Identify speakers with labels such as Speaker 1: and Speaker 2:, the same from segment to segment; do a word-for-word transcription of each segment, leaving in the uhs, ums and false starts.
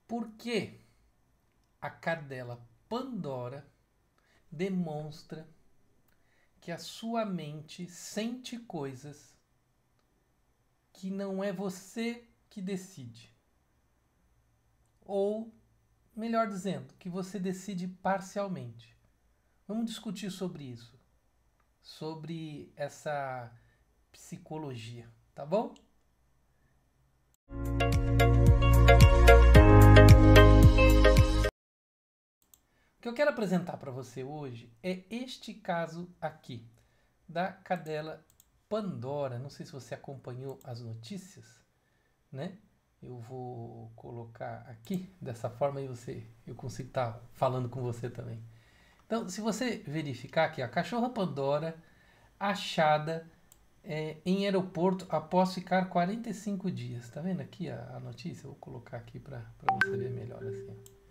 Speaker 1: Porque a cadela Pandora demonstra que a sua mente sente coisas que não é você que decide. Ou, melhor dizendo, que você decide parcialmente. Vamos discutir sobre isso. Sobre essa psicologia, tá bom? O que eu quero apresentar para você hoje é este caso aqui, da cadela Pandora. Não sei se você acompanhou as notícias, né? Eu vou colocar aqui dessa forma e você, eu consigo estar falando com você também. Então, se você verificar aqui, a cachorra Pandora achada é, em aeroporto após ficar quarenta e cinco dias. Tá vendo aqui a, a notícia? Eu vou colocar aqui para você ver melhor assim.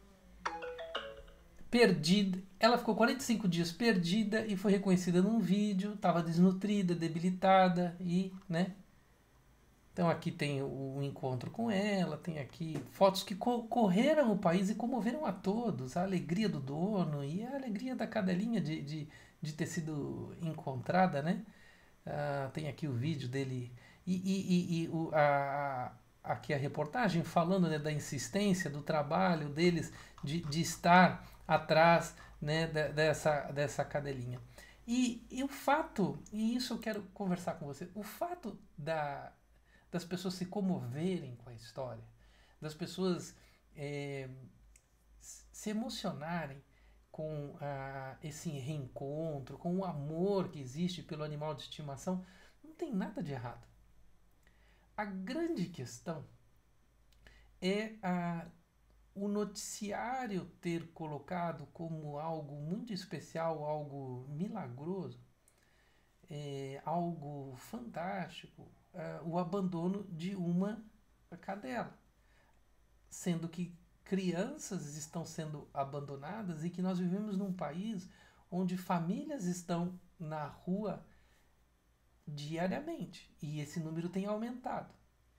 Speaker 1: Perdida, ela ficou quarenta e cinco dias perdida e foi reconhecida num vídeo, estava desnutrida, debilitada e, né? Então aqui tem o encontro com ela, tem aqui fotos que co correram o país e comoveram a todos, a alegria do dono e a alegria da cadelinha de, de, de ter sido encontrada, né? Ah, tem aqui o vídeo dele e, e, e, e o, a, aqui a reportagem falando, né, da insistência, do trabalho deles de, de estar atrás, né, dessa, dessa cadelinha. E, e o fato, e isso eu quero conversar com você, o fato da, das pessoas se comoverem com a história, das pessoas é, se emocionarem com ah, esse reencontro, com o amor que existe pelo animal de estimação, não tem nada de errado. A grande questão é a, o noticiário ter colocado como algo muito especial, algo milagroso, é, algo fantástico, é, o abandono de uma cadela, sendo que crianças estão sendo abandonadas e que nós vivemos num país onde famílias estão na rua diariamente e esse número tem aumentado.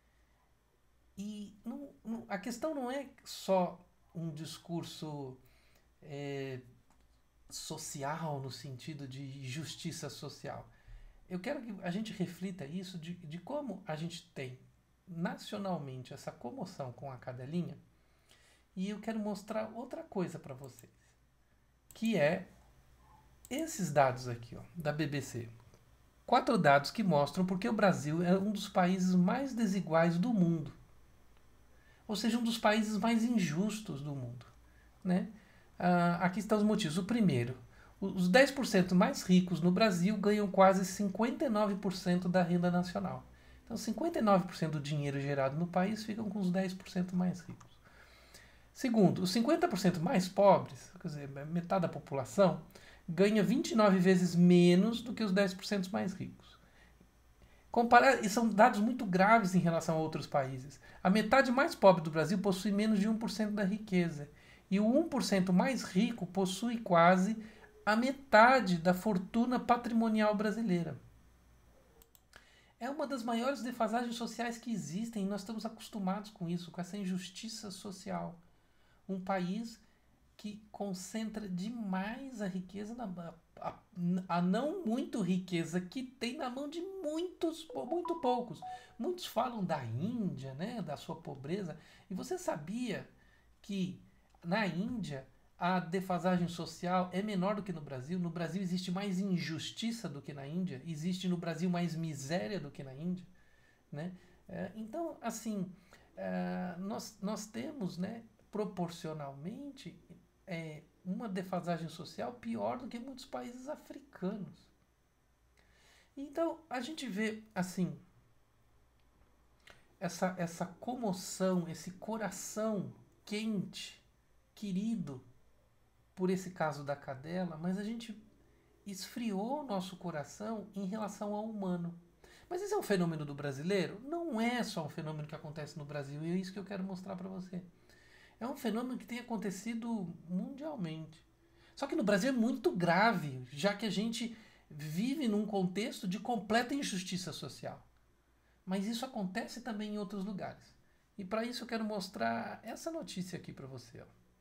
Speaker 1: E não, não, a questão não é só um discurso é, social no sentido de justiça social. Eu quero que a gente reflita isso de, de como a gente tem nacionalmente essa comoção com a cadelinha. E eu quero mostrar outra coisa para vocês, que é esses dados aqui, ó, da B B C. Quatro dados que mostram porque o Brasil é um dos países mais desiguais do mundo. Ou seja, um dos países mais injustos do mundo, né? Ah, aqui estão os motivos. O primeiro, os dez por cento mais ricos no Brasil ganham quase cinquenta e nove por cento da renda nacional. Então, cinquenta e nove por cento do dinheiro gerado no país ficam com os dez por cento mais ricos. Segundo, os cinquenta por cento mais pobres, quer dizer, metade da população, ganha vinte e nove vezes menos do que os dez por cento mais ricos. Comparar, e são dados muito graves em relação a outros países. A metade mais pobre do Brasil possui menos de um por cento da riqueza. E o um por cento mais rico possui quase a metade da fortuna patrimonial brasileira. É uma das maiores defasagens sociais que existem e nós estamos acostumados com isso, com essa injustiça social. Um país que concentra demais a riqueza, na, a, a não muito riqueza que tem na mão de muitos, muito poucos. Muitos falam da Índia, né, da sua pobreza. E você sabia que na Índia a defasagem social é menor do que no Brasil? No Brasil existe mais injustiça do que na Índia? Existe no Brasil mais miséria do que na Índia? Né? É, então, assim, é, nós, nós temos, né, proporcionalmente é, uma defasagem social pior do que muitos países africanos. Então, a gente vê, assim, essa, essa comoção, esse coração quente, querido, por esse caso da cadela, mas a gente esfriou o nosso coração em relação ao humano. Mas esse é um fenômeno do brasileiro? Não é só um fenômeno que acontece no Brasil, e é isso que eu quero mostrar para você. É um fenômeno que tem acontecido mundialmente. Só que no Brasil é muito grave, já que a gente vive num contexto de completa injustiça social. Mas isso acontece também em outros lugares. E para isso eu quero mostrar essa notícia aqui para você. Ó.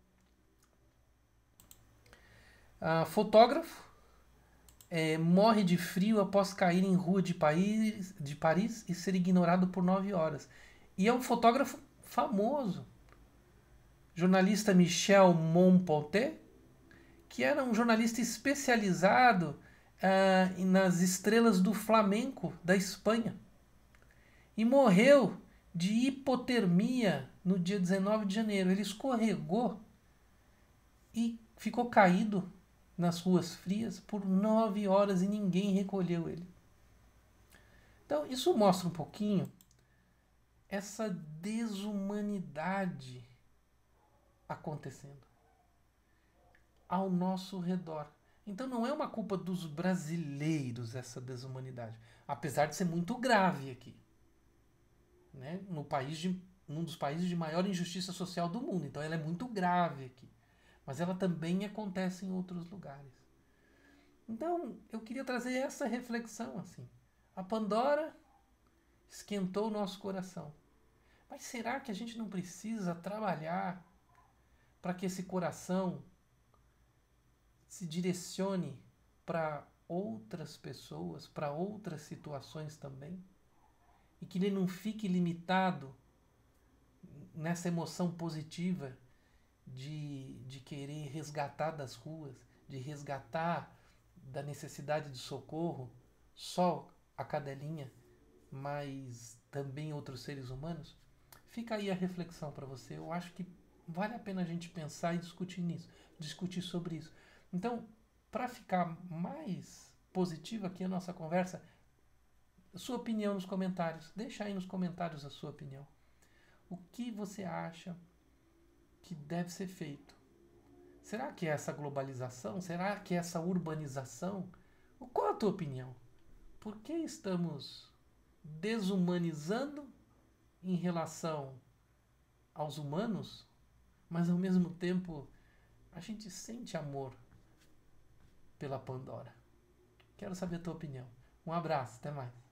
Speaker 1: Ah, fotógrafo é, morre de frio após cair em rua de Paris, de Paris e ser ignorado por nove horas. E é um fotógrafo famoso. Jornalista Michel Monpontet, que era um jornalista especializado ah, nas estrelas do flamenco da Espanha. E morreu de hipotermia no dia dezenove de janeiro. Ele escorregou e ficou caído nas ruas frias por nove horas e ninguém recolheu ele. Então, isso mostra um pouquinho essa desumanidade acontecendo ao nosso redor. Então, não é uma culpa dos brasileiros essa desumanidade, apesar de ser muito grave aqui. Né? No país de, num dos países de maior injustiça social do mundo. Então ela é muito grave aqui. Mas ela também acontece em outros lugares. Então eu queria trazer essa reflexão assim. A Pandora esquentou o nosso coração. Mas será que a gente não precisa trabalhar para que esse coração se direcione para outras pessoas, para outras situações também? E que ele não fique limitado nessa emoção positiva de, de querer resgatar das ruas, de resgatar da necessidade de socorro só a cadelinha, mas também outros seres humanos? Fica aí a reflexão para você. Eu acho que vale a pena a gente pensar e discutir nisso, discutir sobre isso. Então, para ficar mais positiva aqui a nossa conversa, sua opinião nos comentários. Deixa aí nos comentários a sua opinião. O que você acha que deve ser feito? Será que é essa globalização? Será que é essa urbanização? Qual a tua opinião? Por que estamos desumanizando em relação aos humanos, mas ao mesmo tempo a gente sente amor pela Pandora? Quero saber a tua opinião. Um abraço, até mais.